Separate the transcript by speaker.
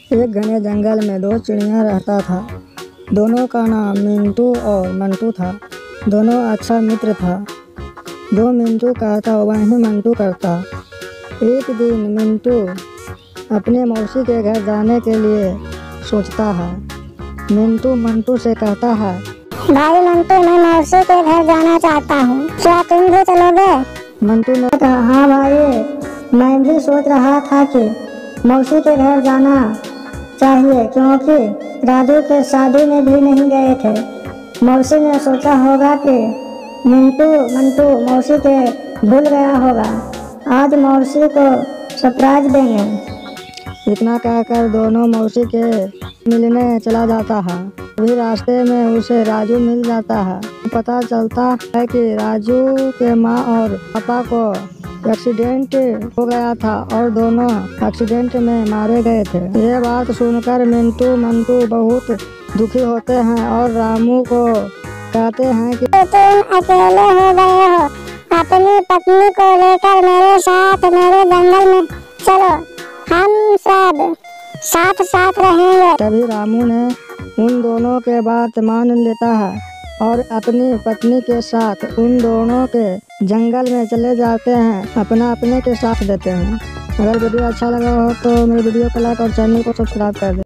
Speaker 1: एक घने जंगल में दो चिड़िया रहता था। दोनों का नाम मिंटू और मंटू था। दोनों अच्छा मित्र था। जो मिंटू कहता वही मंटू करता। एक दिन मिंटू अपने मौसी के घर जाने के लिए सोचता है। मिंटू मंटू से कहता है,
Speaker 2: भाई मंटू, मैं मौसी के घर जाना चाहता हूँ, क्या तुम भी चलोगे?
Speaker 1: मंटू ने कहा, हाँ भाई, मैं भी सोच रहा था कि मौसी के घर जाना चाहिए, क्योंकि राजू के शादी में भी नहीं गए थे। मौसी ने सोचा होगा कि मंटू मौसी के भूल गया होगा, आज मौसी को सरप्राइज देंगे। इतना कहकर दोनों मौसी के मिलने चला जाता है। अभी रास्ते में उसे राजू मिल जाता है। पता चलता है कि राजू के माँ और पापा को एक्सीडेंट हो गया था और दोनों एक्सीडेंट में मारे गए थे। ये बात सुनकर मिंटू मंटू बहुत दुखी होते हैं और रामू को कहते हैं कि
Speaker 2: तुम अकेले हो गए हो, अपनी पत्नी को लेकर मेरे साथ मेरे जंगल में चलो, हम सब साथ साथ रहेंगे।
Speaker 1: तभी रामू ने उन दोनों के बात मान लेता है और अपनी पत्नी के साथ उन दोनों के जंगल में चले जाते हैं, अपने के साथ देते हैं। अगर वीडियो अच्छा लगा हो तो मेरे वीडियो को लाइक और चैनल को सब्सक्राइब कर दें।